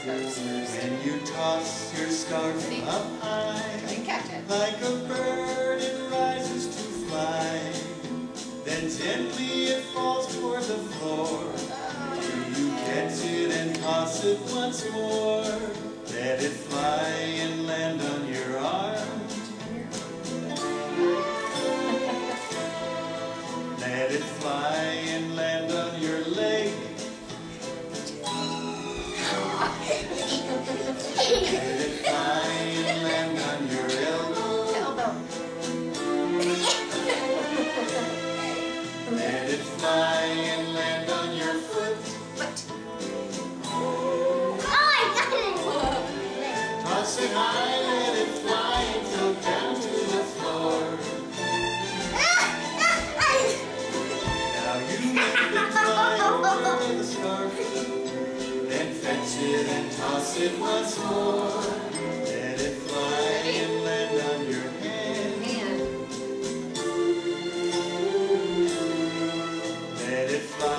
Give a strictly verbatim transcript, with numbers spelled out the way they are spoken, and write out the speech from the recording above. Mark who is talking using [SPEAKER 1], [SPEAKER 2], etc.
[SPEAKER 1] When you toss your scarf up high, like a bird it rises to fly. Then gently it falls toward the floor. You catch it and toss it once more. Let it fly and land on your arm. Let it fly and land on your leg. Let it fly and land on your elbow.
[SPEAKER 2] Elbow.
[SPEAKER 1] Let it fly and land on your foot.
[SPEAKER 2] Foot.
[SPEAKER 3] Oh, I got it!
[SPEAKER 1] Toss it high, let it fly and float down to the floor. Now you make it fly over the scarf. Then fetch it and toss it once more. Let it fly and land on your hand.
[SPEAKER 2] Hand.
[SPEAKER 1] Let it fly